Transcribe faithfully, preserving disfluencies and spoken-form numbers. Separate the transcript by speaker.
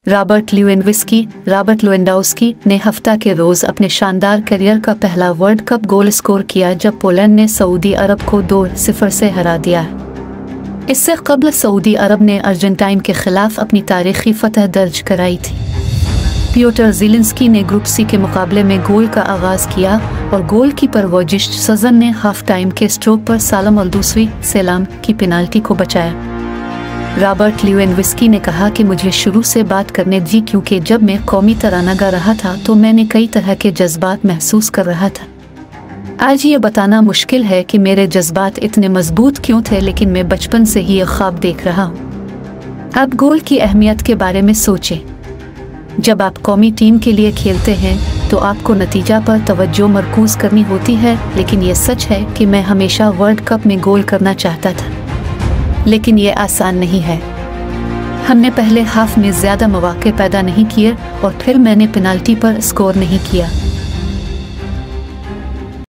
Speaker 1: Robert Lewandowski Robert Lewandowski ने हफ्ता के रोज़ अपने शानदार करियर का पहला वर्ल्ड कप गोल स्कोर किया जब पोलैंड ने सऊदी अरब को दो सिफर से हरा दिया। इससे कबल सऊदी अरब ने अर्जेंटाइन के खिलाफ अपनी तारीखी फतह दर्ज कराई थी। पियोटर ज़ेलेंस्की ने ग्रुप सी के मुकाबले में गोल का आगाज़ किया और गोलकीपर वोजिश सजन ने हाफ टाइम के स्ट्रोक पर सालम अल-दूसरी सलाम की पेनाल्टी को बचाया। रॉबर्ट लेवेंडोव्स्की ने कहा कि मुझे शुरू से बात करने दी क्योंकि जब मैं कौमी तराना गा रहा था तो मैंने कई तरह के जज्बात महसूस कर रहा था। आज ये बताना मुश्किल है कि मेरे जज्बात इतने मजबूत क्यों थे, लेकिन मैं बचपन से ही ये ख्वाब देख रहा हूँ। अब गोल की अहमियत के बारे में सोचें। जब आप कौमी टीम के लिए खेलते हैं तो आपको नतीजा पर तवज्जो मरकूज करनी होती है, लेकिन ये सच है कि मैं हमेशा वर्ल्ड कप में गोल करना चाहता था, लेकिन ये आसान नहीं है। हमने पहले हाफ में ज़्यादा मौके पैदा नहीं किए और फिर मैंने पेनाल्टी पर स्कोर नहीं किया।